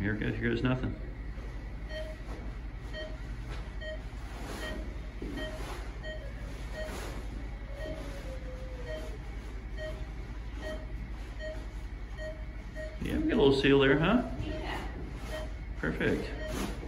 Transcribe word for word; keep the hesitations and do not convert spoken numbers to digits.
here, goes, here goes nothing. Yeah, we got a little seal there, huh? Yeah. Perfect.